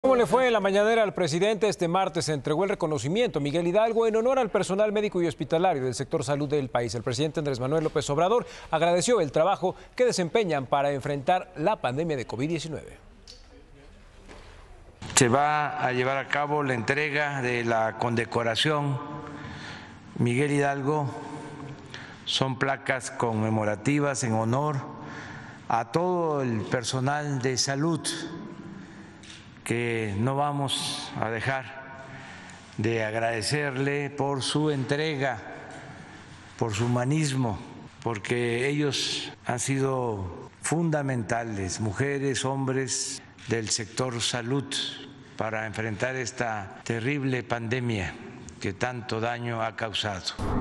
¿Cómo le fue en la mañanera al presidente? Este martes se entregó el reconocimiento a Miguel Hidalgo en honor al personal médico y hospitalario del sector salud del país. El presidente Andrés Manuel López Obrador agradeció el trabajo que desempeñan para enfrentar la pandemia de COVID-19. Se va a llevar a cabo la entrega de la condecoración Miguel Hidalgo. Son placas conmemorativas en honor a todo el personal de salud, que no vamos a dejar de agradecerle por su entrega, por su humanismo, porque ellos han sido fundamentales, mujeres, hombres del sector salud, para enfrentar esta terrible pandemia que tanto daño ha causado.